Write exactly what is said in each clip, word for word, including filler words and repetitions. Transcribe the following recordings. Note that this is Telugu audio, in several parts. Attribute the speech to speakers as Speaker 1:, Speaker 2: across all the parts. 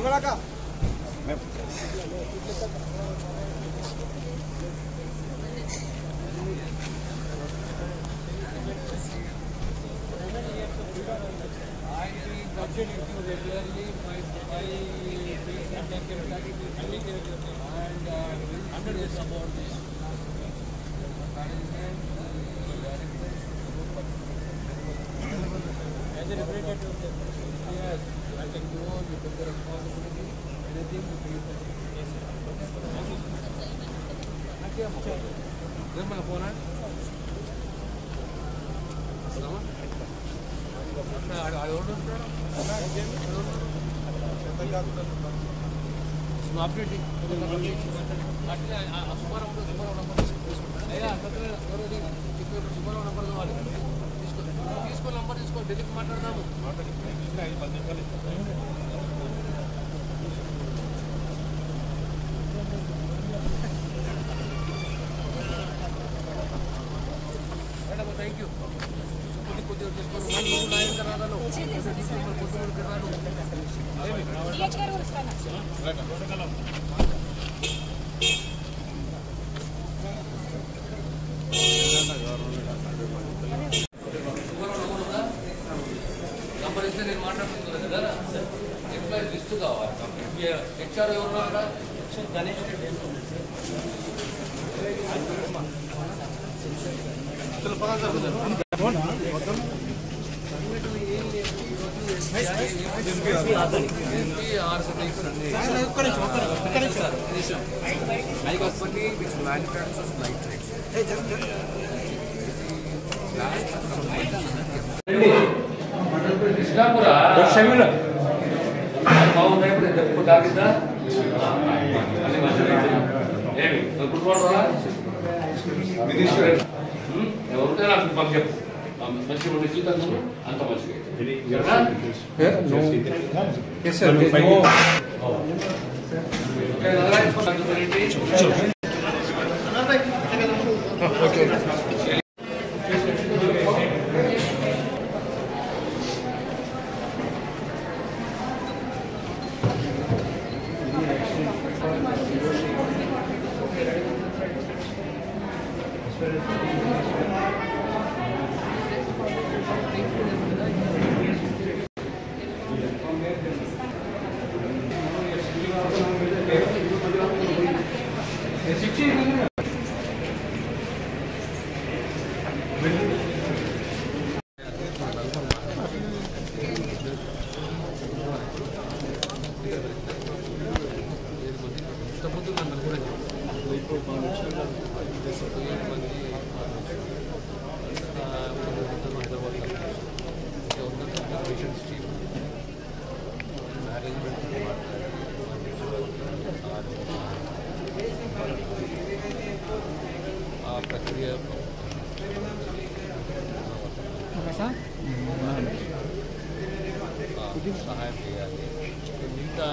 Speaker 1: సహాయం చేయాలి. మిగతా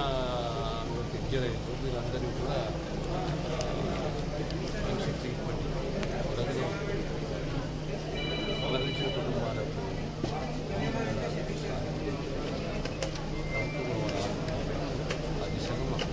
Speaker 1: విద్యరైతే వీళ్ళందరికీ కూడా మంచి ట్రీట్మెంట్ ప్రజలు మరణించిన కుటుంబాలకు ఆ దిశగా మాకు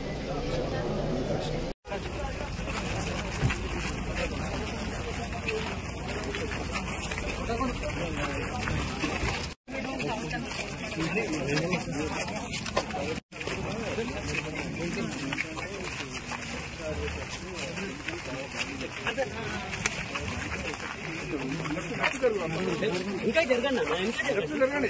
Speaker 2: ఇంకా జరగండి ఇంకా జరగండి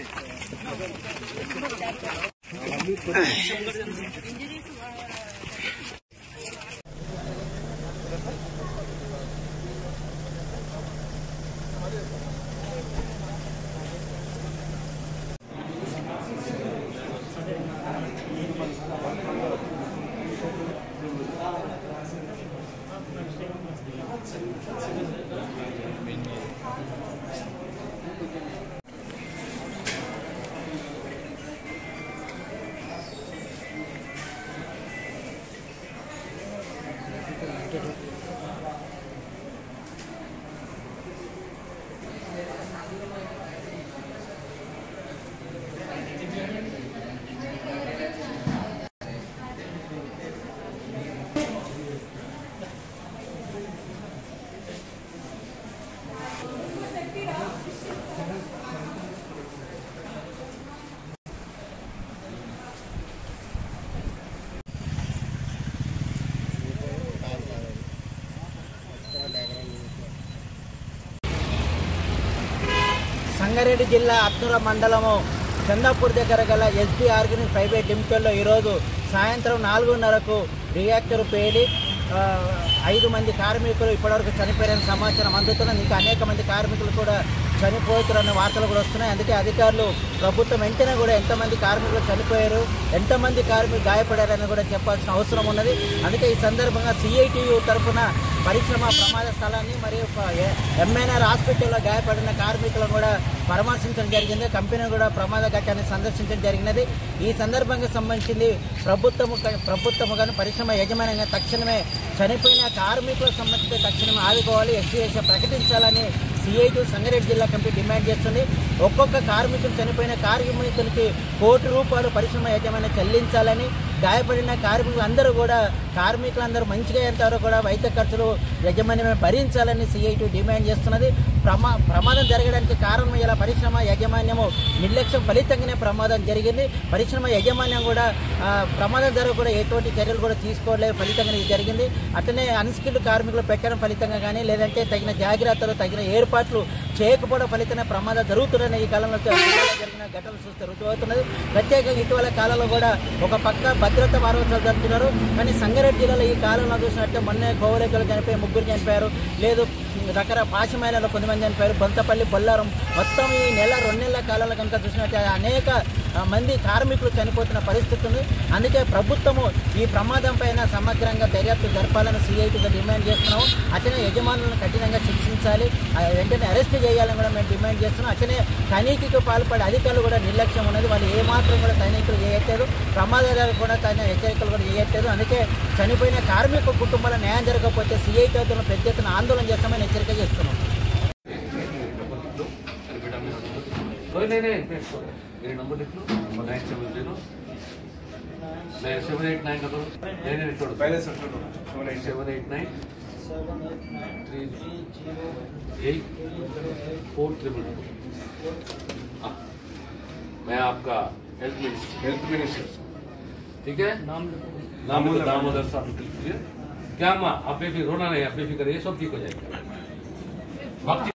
Speaker 3: సంగారెడ్డి జిల్లా అత్నూర మండలము చందాపూర్ దగ్గర గల ఎస్బీ ఆర్గానిక్ ప్రైవేట్ లిమిటెడ్లో ఈరోజు సాయంత్రం నాలుగున్నరకు రియాక్టర్ పేలి ఐదు మంది కార్మికులు ఇప్పటివరకు చనిపోయారని సమాచారం అందుతున్నది. ఇంకా అనేక మంది కార్మికులు కూడా చనిపోతున్న వార్తలు కూడా వస్తున్నాయి. అందుకే అధికారులు ప్రభుత్వం వెంటనే కూడా ఎంతమంది కార్మికులు చనిపోయారు, ఎంతమంది కార్మికులు గాయపడారని కూడా చెప్పాల్సిన అవసరం ఉన్నది. అందుకే ఈ సందర్భంగా సిఐటియు తరఫున పరిశ్రమ ప్రమాద స్థలాన్ని మరియు ఎంఎన్ఆర్ హాస్పిటల్లో గాయపడిన కార్మికులను కూడా పరామర్శించడం జరిగింది. కంపెనీ కూడా ప్రమాద ఘట్టాన్ని సందర్శించడం జరిగినది. ఈ సందర్భంగా సంబంధించింది ప్రభుత్వము ప్రభుత్వము కానీ పరిశ్రమ యజమానంగా తక్షణమే చనిపోయిన కార్మికులకు సంబంధించి తక్షణమే ఆదుకోవాలి, ఎస్సీఎస్ ప్రకటించాలని సిఐటి సంగారెడ్డి జిల్లా కమిటీ డిమాండ్ చేస్తుంది. ఒక్కొక్క కార్మికులు చనిపోయిన కార్మికులకి కోటి రూపాయలు పరిశ్రమ యజమాని చెల్లించాలని, గాయపడిన కార్మికులు అందరూ కూడా కార్మికులందరూ మంచిగా అయ్యేంతవరకు కూడా వైద్య ఖర్చులు యజమాన్యమే భరించాలని సిఐటి డిమాండ్ చేస్తున్నది. ప్రమా ప్రమాదం జరగడానికి కారణం ఇలా పరిశ్రమ యాజమాన్యము నిర్లక్ష్యం ఫలితంగానే ప్రమాదం జరిగింది. పరిశ్రమ యాజమాన్యం కూడా ప్రమాదం జరగకుండా ఎటువంటి చర్యలు కూడా తీసుకోలేదు, ఫలితంగానే ఇది జరిగింది. అట్లనే అన్స్కిల్డ్ కార్మికులు పెట్టడం ఫలితంగా కానీ లేదంటే తగిన జాగ్రత్తలు తగిన ఏర్పాట్లు చేయకపోవడం ఫలితంగా ప్రమాదం జరుగుతున్న ఈ కాలంలో జరిగిన ఘటనలు చూస్తే రుజువవుతున్నది. ప్రత్యేకంగా ఇటీవల కాలంలో కూడా ఒక పక్క భద్రత వారోత్సవాలు జరుపుతున్నారు. కానీ సంగారెడ్డి జిల్లాలో ఈ కాలంలో చూసినట్టే మొన్నే కోవలేకలు చనిపోయి ముగ్గురు చనిపోయారు, లేదు రకరకాల పాశమైనలో కొంతమంది చనిపోయారు, బొంతపల్లి బొల్లారం మొత్తం ఈ నెల రెండు నెలల కాలంలో కనుక చూసినట్టే అనేక మంది కార్మికులు చనిపోతున్న పరిస్థితి ఉంది. అందుకే ప్రభుత్వము ఈ ప్రమాదం పైన సమగ్రంగా దర్యాప్తు జరపాలని సిఐటిగా డిమాండ్ చేస్తున్నాము. అట్లనే యజమానులను కఠినంగా శిక్షించాలి, వెంటనే అరెస్ట్ చేయాలని కూడా మేము డిమాండ్ చేస్తున్నాం. అట్లనే తనిఖీకి పాల్పడే అధికారులు కూడా నిర్లక్ష్యం ఉన్నది. వాళ్ళు ఏమాత్రం కూడా తనిఖీలు చేయట్లేదు, ప్రమాదాలు కూడా తగిన హెచ్చరికలు కూడా చేయట్లేదు. అందుకే చనిపోయిన కార్మిక కుటుంబాల న్యాయం జరగకపోతే సిఐటి వద్ద పెద్ద ఎత్తున ఆందోళన చేస్తామని హెచ్చరిక చేస్తున్నాం.
Speaker 1: मेरे नंबर लिख लो, nine seven zero seven eight nine का दो नहीं नहीं छोड़ो पहले से छोड़ो seven eight nine three eight four triple two. मैं आपका हेल्थ मिनिस्टर हेल्थ मिनिस्टर ठीक है, नाम नाम दामोदर साहब लिख लीजिए। क्या माँ आप बेफिक्र होना नहीं, आप बेफिक्र, ये सब ठीक हो जाएगा।